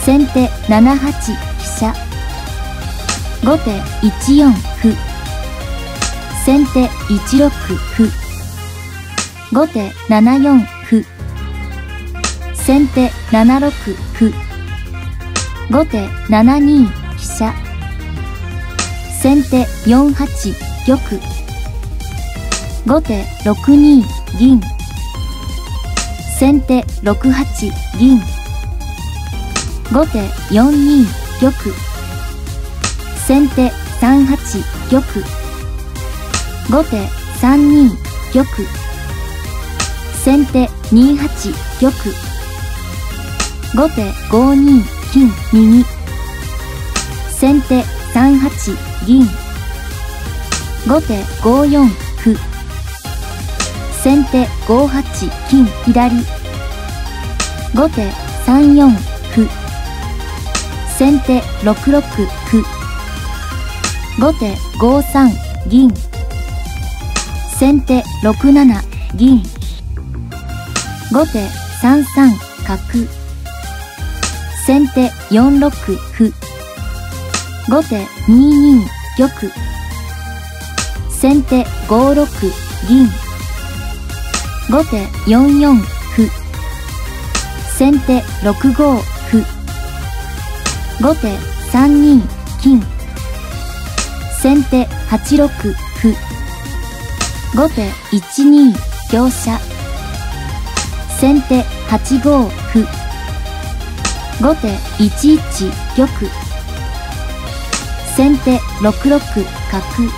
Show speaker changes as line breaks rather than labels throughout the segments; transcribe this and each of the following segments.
先手7八飛車。後手1四歩。先手1六歩。後手7四歩。先手7六歩。後手7二飛車。先手4八玉。後手6二銀。先手6八銀。後手4二玉。先手3八玉。後手3二玉。先手2八玉。後手5二金右。先手3八銀。後手5四歩。先手5八金左。後手3四歩。先手6六歩。後手5三銀。先手6七銀。後手3三角。先手4六歩。後手2二玉。先手5六銀。後手4四歩。先手6五歩。後手3二金。先手8六歩。後手1二香車。先手8五歩。後手1一玉。先手6六角。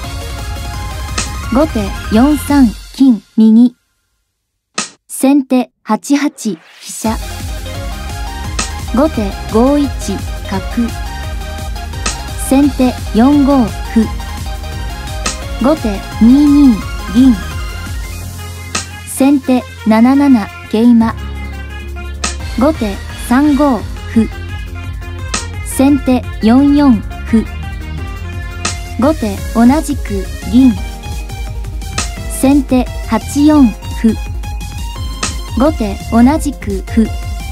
後手4三金右。先手8八飛車。後手5一角。先手4五歩。後手2二銀。先手7七桂馬。後手3五歩。先手4四歩。後手同じく銀。先手8四歩。後手同じく歩。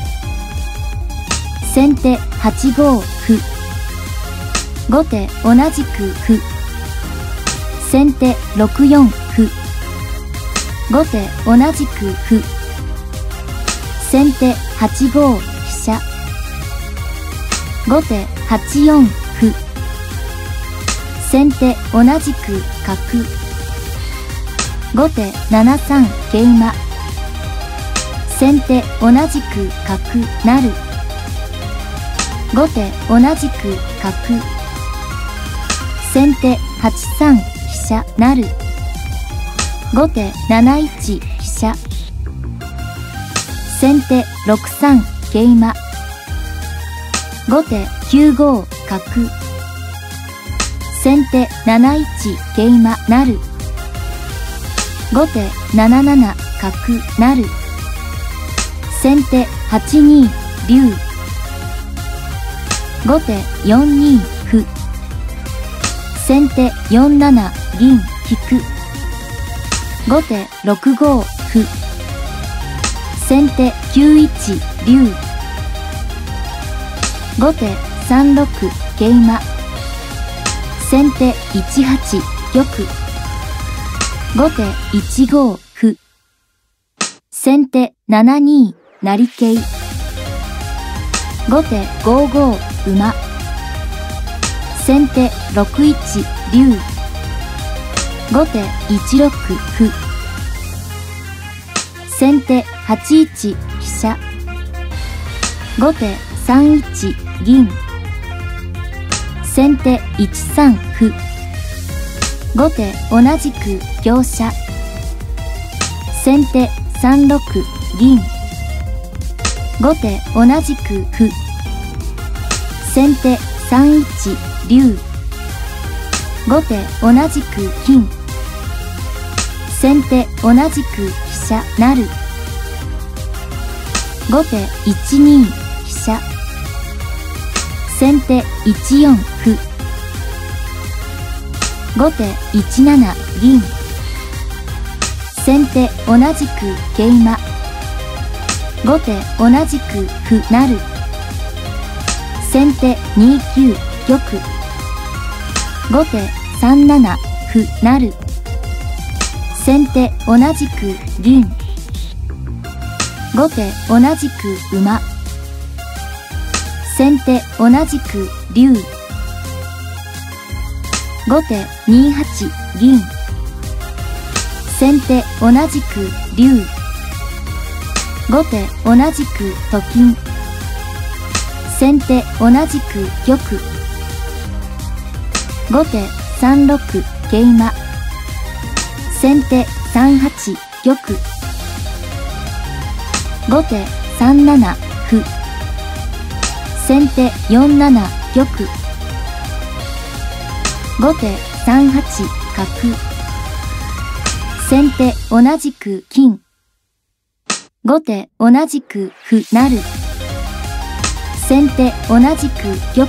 先手8五歩。後手同じく歩。先手6四歩。後手同じく歩。先手8五飛車。後手8四歩。先手同じく角。後手7三桂馬。先手同じく角成。後手同じく角。先手8三飛車成。後手7一飛車。先手6三桂馬。後手9五角。先手7一桂馬成。後手7七角成。先手8二竜。後手4二歩。先手4七銀引く。後手6五歩。先手9一竜。後手3六桂馬。先手1八玉。後手1五歩。先手7二成桂。後手5五馬。先手6一竜。後手1六歩。先手8一飛車。後手3一銀。先手1三歩。後手同じく香車。先手3六銀。後手同じく歩。先手3一竜。後手同じく金。先手同じく飛車成。後手1二飛車。先手1四歩。後手1七銀。先手同じく桂馬。後手同じく歩成。 先手2九玉。後手3七歩成。先手同じく銀。後手同じく馬。先手同じく竜。後手2八銀。先手同じく竜。後手同じくと金。先手同じく玉。後手3六桂馬。先手3八玉。後手3七歩。先手4七玉。後手3八角。先手同じく金。後手同じく歩成。先手同じく玉。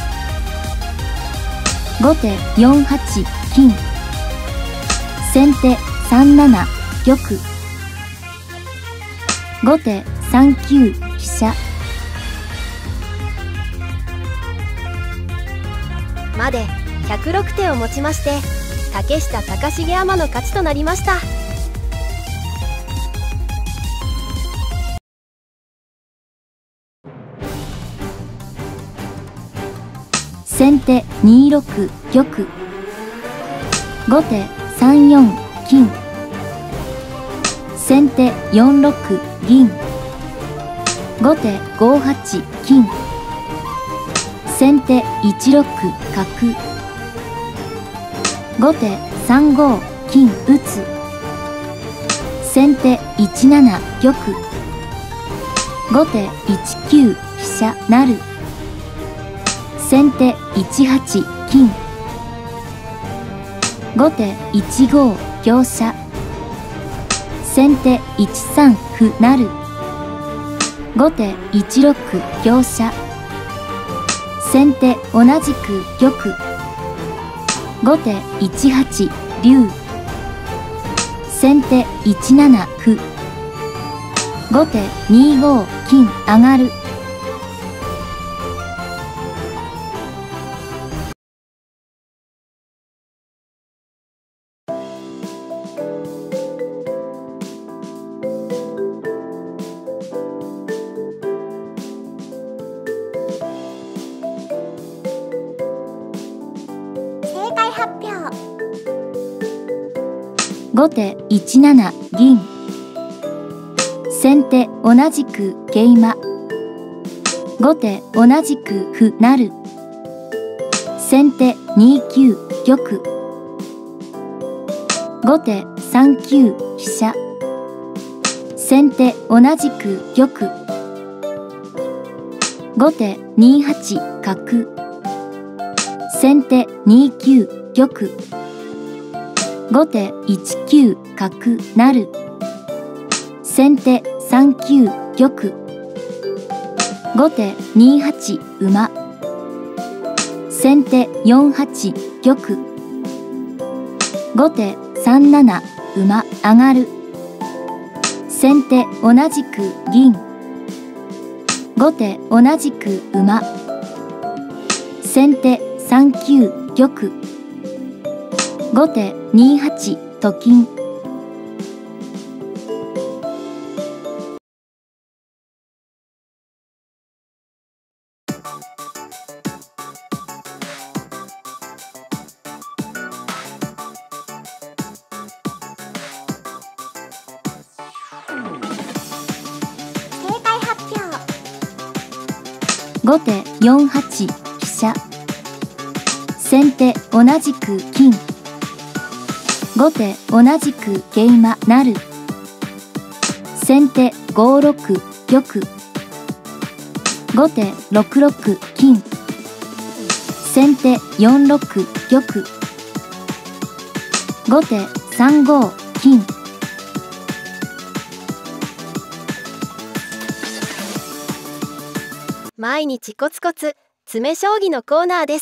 後手4八金。先手3七玉。後手3九飛車。
まで106手をもちまして竹下隆重アマの勝ちとなりました。
先手2六玉。後手3四金。先手4六銀。後手5八金。先手1六角。後手3五金打つ。先手1七玉。後手1九飛車成。先手1八金。後手1五香車。先手1三歩成。後手1六香車。先手同じく玉。後手1八竜。先手1七歩。後手2五金上がる。
正解発表。
後手1七銀。先手同じく桂馬。後手同じく歩成。先手2九玉。後手3九飛車。先手同じく玉。後手2八角。先手2九玉。後手1九角成。先手3九玉。後手2八馬。先手4八玉。後手3七馬上がる。先手同じく銀。後手同じく馬。先手3九玉。後手2八と金。
正解発表。
後手4八飛車。先手同じく金。後手同じく桂馬成。先手5六玉。後手6六金。先手4六玉。後手3五金。
毎日コツコツ詰将棋のコーナーです。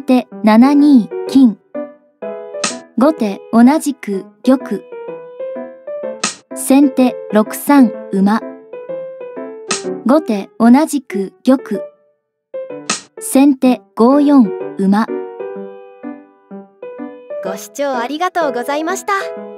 手7二金。後手同じく玉。先手6三馬。後手同じく玉。先手5四馬。
ご視聴ありがとうございました。